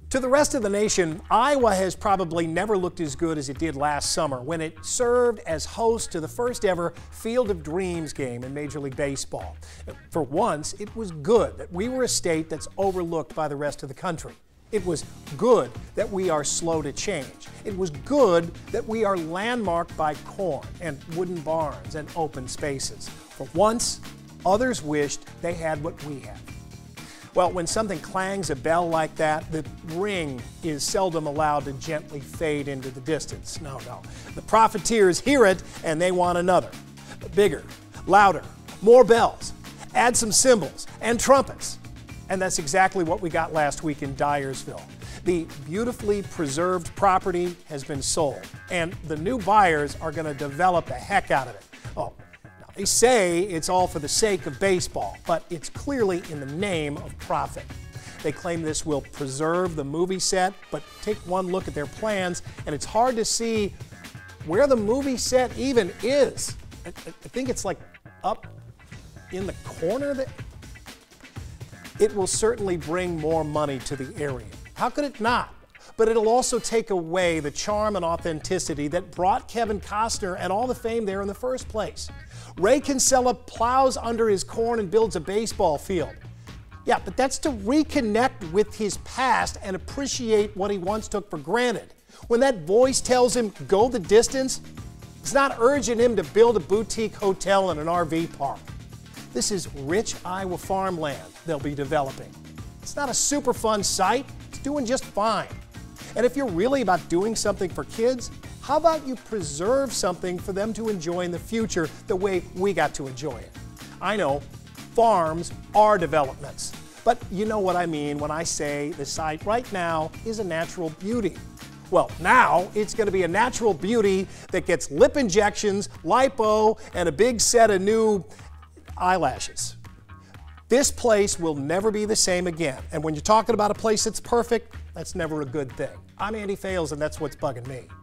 To the rest of the nation, Iowa has probably never looked as good as it did last summer when it served as host to the first ever Field of Dreams game in Major League Baseball. For once, it was good that we were a state that's overlooked by the rest of the country. It was good that we are slow to change. It was good that we are landmarked by corn and wooden barns and open spaces. For once, others wished they had what we have. Well, when something clangs a bell like that, the ring is seldom allowed to gently fade into the distance. No. The profiteers hear it and they want another. Bigger, louder, more bells. Add some cymbals and trumpets. And that's exactly what we got last week in Dyersville. The beautifully preserved property has been sold, and the new buyers are going to develop the heck out of it. Oh, now they say it's all for the sake of baseball, but it's clearly in the name of profit. They claim this will preserve the movie set, but take one look at their plans, and it's hard to see where the movie set even is. I think it's like up in the corner there. It will certainly bring more money to the area. How could it not? But it'll also take away the charm and authenticity that brought Kevin Costner and all the fame there in the first place. Ray Kinsella plows under his corn and builds a baseball field. Yeah, but that's to reconnect with his past and appreciate what he once took for granted. When that voice tells him, go the distance, it's not urging him to build a boutique hotel and an RV park. This is rich Iowa farmland they'll be developing. It's not a super fun site, it's doing just fine. And if you're really about doing something for kids, how about you preserve something for them to enjoy in the future the way we got to enjoy it? I know, farms are developments, but you know what I mean when I say the site right now is a natural beauty. Well, now it's going to be a natural beauty that gets lip injections, lipo, and a big set of new eyelashes. This place will never be the same again. And when you're talking about a place that's perfect, that's never a good thing. I'm Andy Fales, and that's what's bugging me.